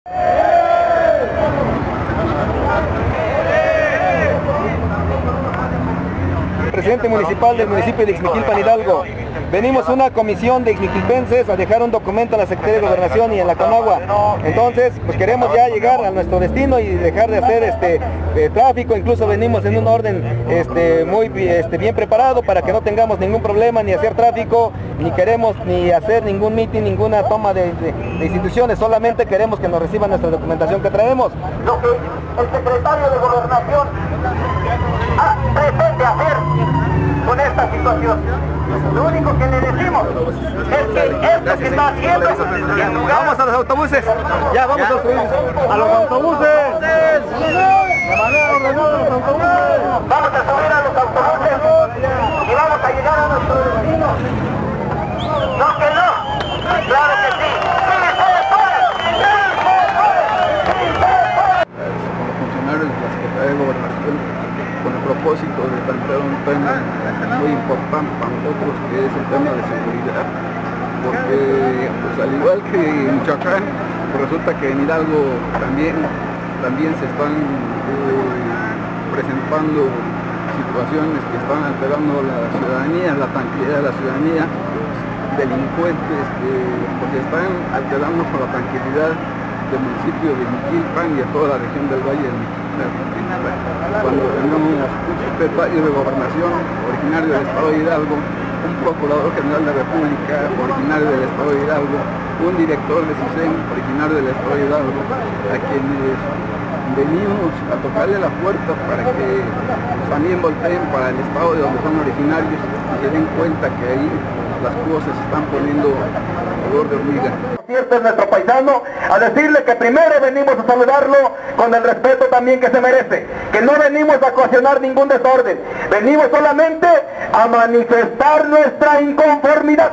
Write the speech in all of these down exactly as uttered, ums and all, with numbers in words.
Presidente municipal del municipio de Ixmiquilpan, Hidalgo. Venimos una comisión de ixmiquilpenses a dejar un documento a la Secretaría de Gobernación y en la Conagua. Entonces, pues queremos ya llegar a nuestro destino y dejar de hacer este eh, tráfico. Incluso venimos en un orden este, muy este, bien preparado para que no tengamos ningún problema ni hacer tráfico, ni queremos ni hacer ningún mitin, ninguna toma de, de, de instituciones. Solamente queremos que nos reciban nuestra documentación que traemos. Lo que el secretario de Gobernación ah, pretende hacer con esta situación. Lo único que le decimos es que esto que está haciendo en lugar... Vamos a los autobuses. Ya, vamos a los autobuses. A los autobuses. De manera ordenada a los autobuses. Vamos a subir a los autobuses y vamos a llegar a nuestro destino. No que no. Claro que sí. Funcionarios de la Secretaría de Gobernación con el propósito de plantear un tema muy importante para nosotros, que es el tema de seguridad, porque pues, al igual que en Michoacán, pues, resulta que en Hidalgo también, también se están eh, presentando situaciones que están alterando la ciudadanía, la tranquilidad de la ciudadanía, delincuentes que pues, están alterando con la tranquilidad del municipio de Ixmiquilpan y de toda la región del Valle de Ixmiquilpan. Cuando tengamos un secretario de Gobernación originario del Estado de Hidalgo, un Procurador General de la República originario del Estado de Hidalgo, un director de CISEN originario del Estado de Hidalgo, a quienes venimos a tocarle la puerta para que también volteen para el Estado de donde son originarios y se den cuenta que ahí las cosas se están poniendo color de hormiga. Este es nuestro paisano, a decirle que primero venimos a saludarlo con el respeto también que se merece, que no venimos a ocasionar ningún desorden, venimos solamente a manifestar nuestra inconformidad,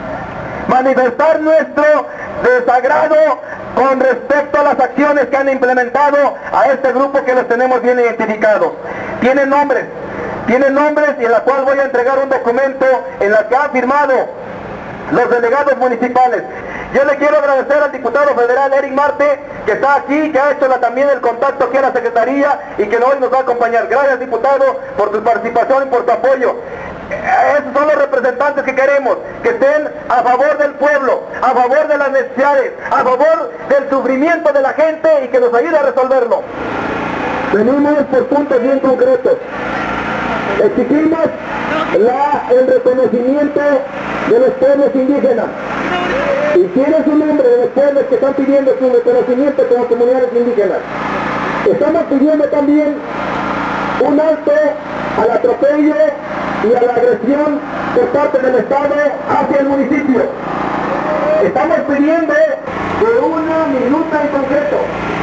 manifestar nuestro desagrado con respecto a las acciones que han implementado a este grupo que los tenemos bien identificados. Tienen nombres, tienen nombres y en la cual voy a entregar un documento en la que han firmado los delegados municipales. Yo le quiero agradecer al diputado federal Eric Marte, que está aquí, que ha hecho la, también el contacto aquí a la Secretaría y que hoy nos va a acompañar. Gracias, diputado, por tu participación y por tu apoyo. Esos son los representantes que queremos, que estén a favor del pueblo, a favor de las necesidades, a favor del sufrimiento de la gente y que nos ayude a resolverlo. Venimos por puntos bien concretos. Exigimos la, el reconocimiento de los pueblos indígenas. Y tienes un nombre de los pueblos que están pidiendo su reconocimiento como comunidades indígenas. Estamos pidiendo también un alto al atropello y a la agresión por parte del Estado hacia el municipio. Estamos pidiendo de una minuta en concreto,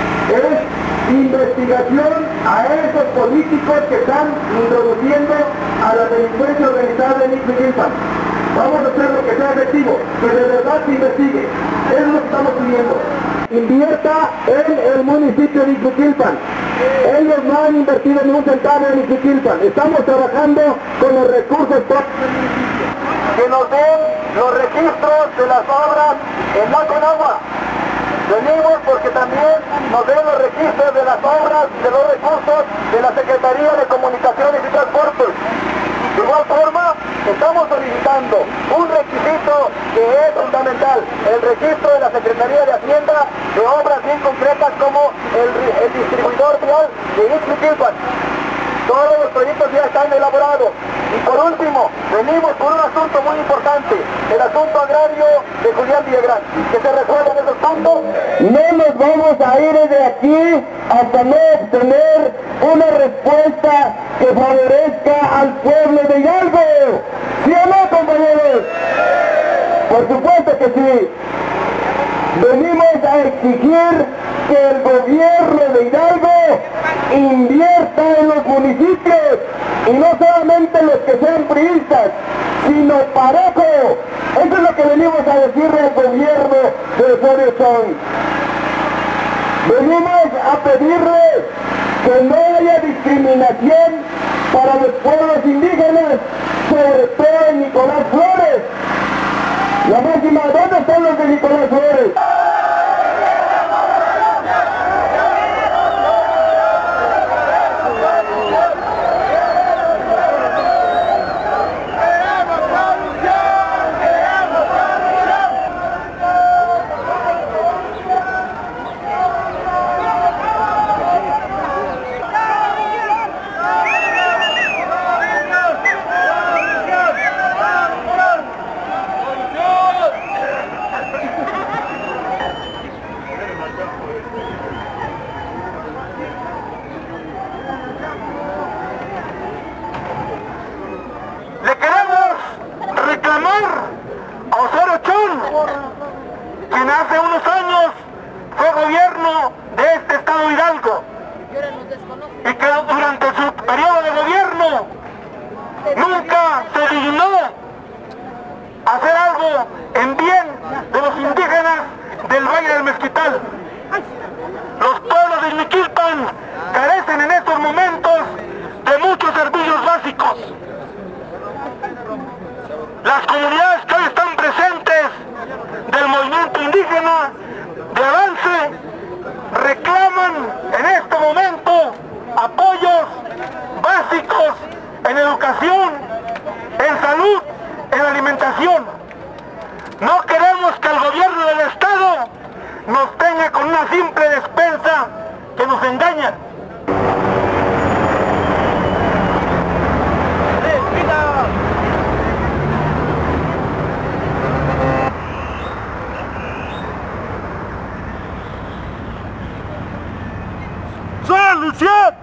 es investigación a esos políticos que están introduciendo a la delincuencia organizada en Ixmiquilpan. Vamos a hacer lo que sea efectivo, que de verdad se investigue. Eso es lo que estamos pidiendo. Invierta en el municipio de Ixmiquilpan. Ellos no han invertido ni un centavo en Ixmiquilpan. Estamos trabajando con los recursos propios del municipio. Que nos den los registros de las obras en la Conagua. Venimos porque también nos den los registros de las obras, de los recursos de la Secretaría de Comunicaciones y Transportes. De igual forma, estamos solicitando un requisito que es fundamental, el registro de la Secretaría de Hacienda de obras bien concretas como el, el distribuidor vial de Ixmiquilpan. Todos los proyectos ya están elaborados. Y por último, venimos por un asunto muy importante, el asunto agrario de Julián Villagrán. Que se resuelvan esos puntos. No nos vamos a ir de aquí hasta no obtener una respuesta que favorezca al pueblo de Hidalgo. ¿Sí o no, compañeros? Por supuesto que sí. Venimos a exigir que el gobierno de Hidalgo invierta en los municipios, y no solamente los que sean priistas, sino parejo. Eso es lo que venimos a decirle al gobierno de Osorio Chong. Venimos a pedirles que no haya discriminación para los pueblos indígenas, sobre todo en Nicolás Flores. La máxima, ¿dónde están los de Nicolás Flores? Le queremos reclamar a Osorio Chong, quien hace unos años fue gobierno de este estado de Hidalgo, y que durante su periodo de gobierno nunca se dignó a hacer algo en bien de los indígenas del Valle del Mezquital. Los pueblos de Ixmiquilpan carecen en estos momentos de muchos servicios básicos. Las comunidades que hoy están presentes del movimiento indígena de avance reclaman en este momento apoyos básicos en educación, en salud, en alimentación. No queremos que el gobierno del Estado nos tenga con una simple despensa que nos engaña. ¡Solución!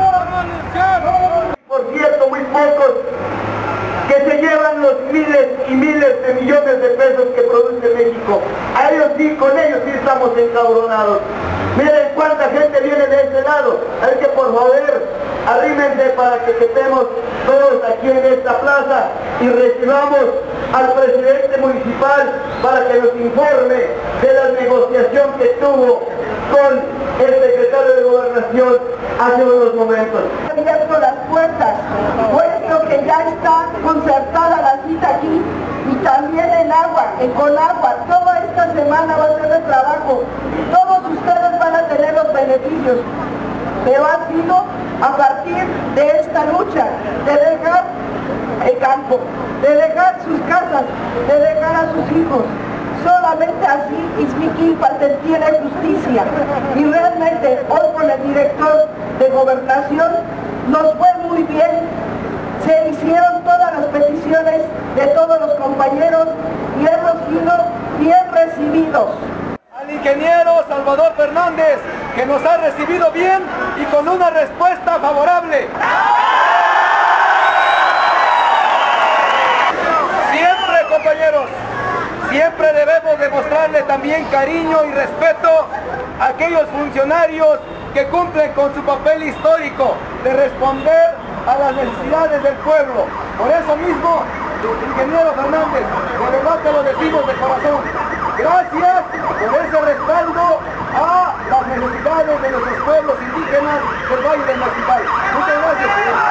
Por cierto, muy pocos que se llevan los miles y miles de millones de pesos que produce México. A ellos sí, con ellos sí estamos encabronados. Miren cuánta gente viene de ese lado. Hay que por favor, arrímense para que estemos todos aquí en esta plaza y recibamos al presidente municipal para que nos informe de la negociación que tuvo con el secretario de Gobernación hace unos momentos. Abierto las puertas, puesto que ya está concertada la cita aquí y también en agua, en Conagua. Toda esta semana va a ser de trabajo. Todos ustedes van a tener los beneficios, pero ha sido a partir de esta lucha, de dejar el campo, de dejar sus casas, de dejar a sus hijos. Solamente así Ixmiquilpan tiene justicia, y realmente hoy con el director de Gobernación nos fue muy bien. Se hicieron todas las peticiones de todos los compañeros y hemos sido bien recibidos. Al ingeniero Salvador Fernández, que nos ha recibido bien y con una respuesta favorable. Siempre, compañeros, siempre debemos demostrarle también cariño y respeto a aquellos funcionarios que cumplen con su papel histórico de responder a las necesidades del pueblo. Por eso mismo, ingeniero Fernández, de verdad te lo decimos de corazón. Gracias por ese respaldo a las necesidades de nuestros pueblos indígenas del Valle del Mezquital. Muchas gracias.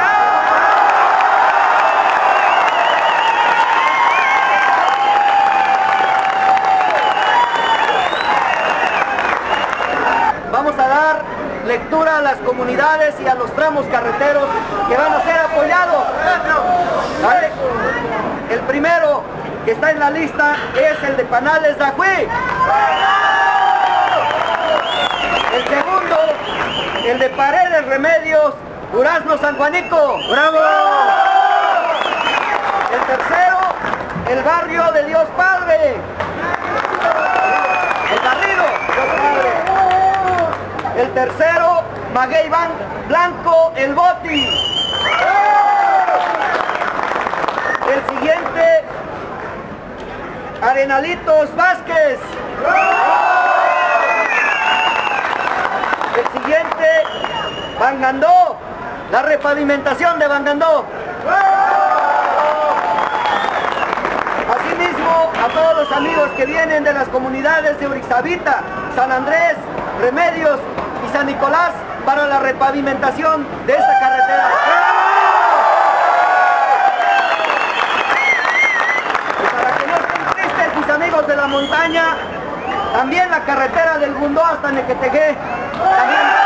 Vamos a dar lectura a las comunidades y a los tramos carreteros que van a ser apoyados. ¿Vale? El primero que está en la lista es el de Panales de Ajuí. El segundo, el de Paredes Remedios, Durazno San Juanico. ¡Bravo! El tercero, el barrio de Dios Padre. El Garrido, Dios Padre. El tercero, Maguey Blanco, El Boti. El siguiente, Arenalitos Vázquez. El siguiente, Bangandó, la repavimentación de Bangandó. Asimismo, a todos los amigos que vienen de las comunidades de Urixavita, San Andrés, Remedios y San Nicolás para la repavimentación de esta carretera. Y para que no estén tristes mis amigos de la montaña, también la carretera del Gundó hasta Nequetegué. También.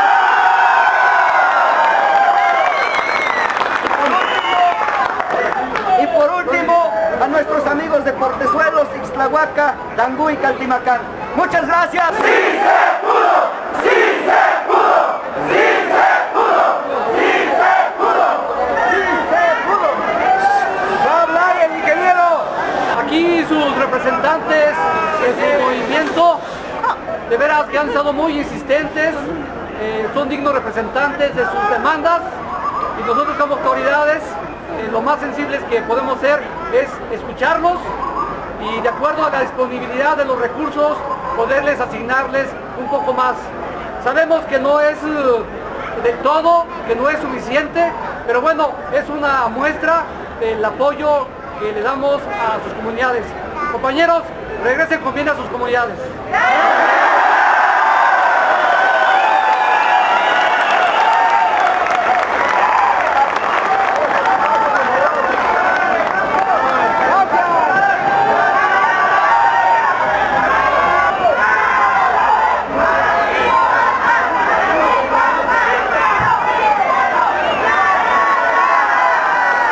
Y por último, a nuestros amigos de Portezuelos, Ixtlahuaca, Tangú y Caltimacán. Muchas gracias. ¡Sí se pudo! ¡Sí se pudo! ¡Sí se pudo! ¡Sí se pudo! ¡Sí se pudo! Va a hablar el ingeniero. Aquí sus representantes de su movimiento, de veras que han estado muy insistentes, eh, son dignos representantes de sus demandas y nosotros como autoridades eh, lo más sensibles que podemos hacer es escucharlos y de acuerdo a la disponibilidad de los recursos poderles asignarles un poco más. Sabemos que no es uh, del todo, que no es suficiente, pero bueno, es una muestra del apoyo que le damos a sus comunidades. Compañeros, regresen con bien a sus comunidades.